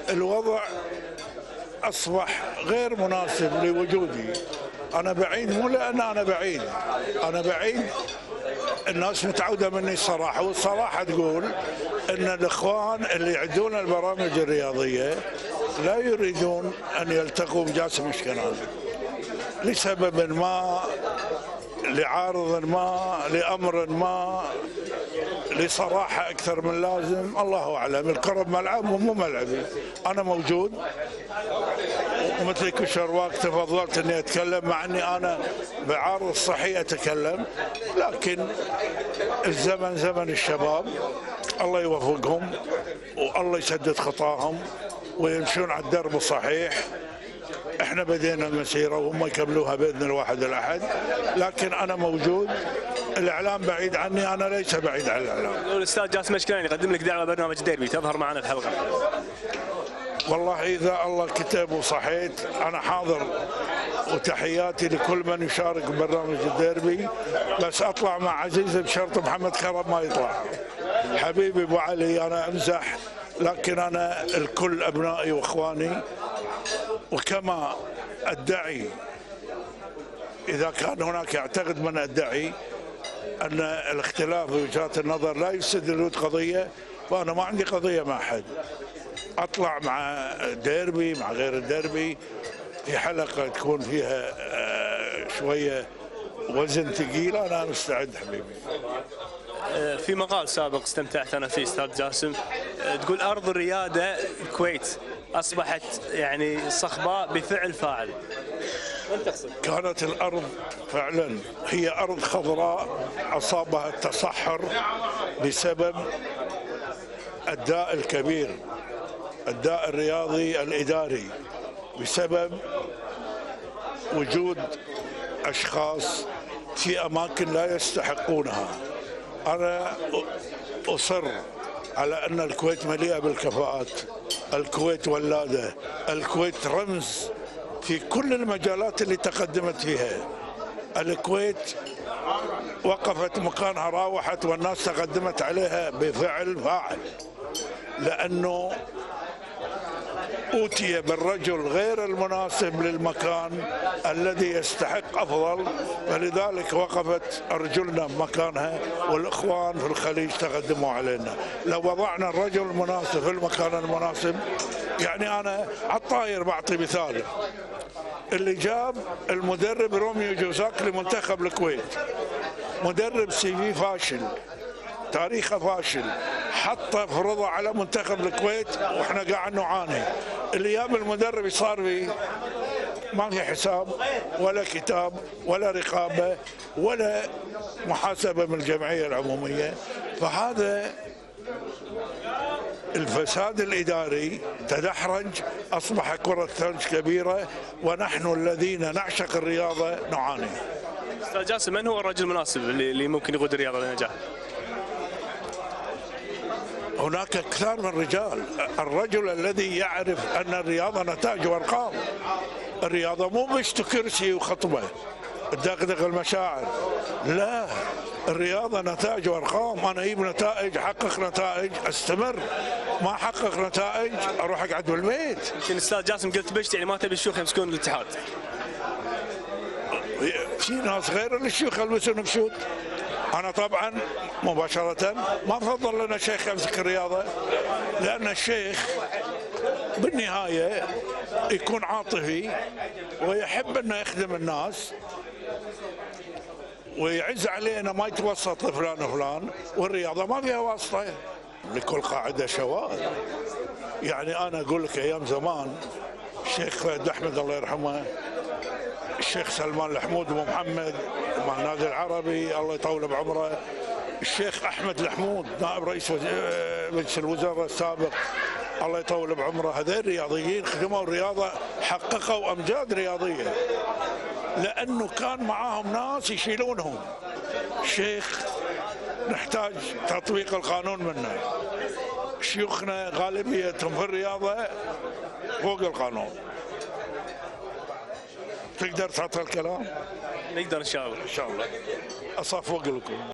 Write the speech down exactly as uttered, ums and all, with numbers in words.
الوضع أصبح غير مناسب لوجودي. أنا بعيد، مو لأن أنا بعيد، أنا بعيد الناس متعودة مني الصراحة، والصراحة تقول أن الإخوان اللي يعدون البرامج الرياضية لا يريدون أن يلتقوا بجاسم اشكناني لسبب ما، لعارض ما، لأمر ما، لصراحة أكثر من لازم، الله أعلم. الكرة ملعب ومو ملعبي، أنا موجود ومثل كل شرواك تفضلت أني أتكلم، مع أني أنا بعارض صحي أتكلم، لكن الزمن زمن الشباب، الله يوفقهم والله يسدد خطاهم ويمشون على الدرب الصحيح. احنا بدينا المسيرة وهم يكملوها بإذن الواحد الأحد، لكن أنا موجود. الإعلام بعيد عني، أنا ليس بعيد عن الإعلام. الأستاذ جاسم اشكناني يقدم لك دعوة برنامج ديربي تظهر معنا في حلقة. والله إذا الله كتب وصحيت أنا حاضر، وتحياتي لكل من يشارك ببرنامج الديربي، بس أطلع مع عزيز بشرط محمد كرم ما يطلع. حبيبي أبو علي، أنا أمزح، لكن أنا الكل أبنائي وإخواني، وكما أدعي إذا كان هناك يعتقد من أدعي أن الاختلاف في وجهات النظر لا يفسد الود قضية، فأنا ما عندي قضية مع أحد. أطلع مع ديربي مع غير الديربي في حلقة تكون فيها شوية وزن ثقيل، أنا مستعد حبيبي. في مقال سابق استمتعت أنا فيه أستاذ جاسم، تقول أرض الريادة الكويت أصبحت يعني صخباء بفعل فاعل. وين تقصد؟ كانت الأرض فعلا هي أرض خضراء أصابها التصحر بسبب الداء الكبير، الداء الرياضي الإداري، بسبب وجود أشخاص في أماكن لا يستحقونها. أنا أصر على أن الكويت مليئة بالكفاءات، الكويت ولادة، الكويت رمز في كل المجالات اللي تقدمت فيها. الكويت وقفت مكانها، راوحت، والناس تقدمت عليها بفعل فاعل، لأنه أوتي بالرجل غير المناسب للمكان الذي يستحق أفضل، فلذلك وقفت أرجلنا بمكانها، والإخوان في الخليج تقدموا علينا. لو وضعنا الرجل المناسب في المكان المناسب، يعني أنا على الطاير بعطي مثال، اللي جاب المدرب روميو جوزاك لمنتخب الكويت، مدرب سي في فاشل، تاريخه فاشل، حط فرضه على منتخب الكويت واحنا قاعد نعاني. الايام المدرب صار فيه ما في حساب ولا كتاب ولا رقابه ولا محاسبه من الجمعيه العموميه، فهذا الفساد الاداري تدحرج، اصبح كره ثلج كبيره، ونحن الذين نعشق الرياضه نعاني. استاذ جاسم، من هو الرجل المناسب اللي ممكن يقود الرياضه للنجاح؟ هناك كثار من الرجال. الرجل الذي يعرف أن الرياضة نتائج وأرقام، الرياضة مو مش كرسي وخطبة تدغدغ المشاعر، لا، الرياضة نتائج وأرقام. أنا أجيب نتائج، أحقق نتائج، أستمر، ما أحقق نتائج أروح أقعد بالبيت. يمكن أستاذ جاسم قلت بشت، يعني ما تبي الشيوخ يمسكون الاتحاد؟ في ناس غير الشيوخ يلبسون بشوت. أنا طبعا مباشرة ما أفضل لنا شيخ يمسك الرياضة، لأن الشيخ بالنهاية يكون عاطفي ويحب أنه يخدم الناس ويعز علينا، ما يتوسط لفلان وفلان، والرياضة ما فيها واسطة، لكل قاعدة شواذ. يعني أنا أقول لك أيام زمان الشيخ فهد أحمد الله يرحمه، الشيخ سلمان الحمود أبو محمد مع النادي العربي الله يطول بعمره، الشيخ أحمد الحمود نائب رئيس مجلس الوزراء السابق الله يطول بعمره، هذول رياضيين خدموا الرياضة، حققوا أمجاد رياضية، لأنه كان معاهم ناس يشيلونهم. الشيخ نحتاج تطبيق القانون منه، شيوخنا غالبيتهم في الرياضة فوق القانون. تقدر تعطي الكلام؟ نقدر ان شاء الله. ان شاء الله اصفق لكم.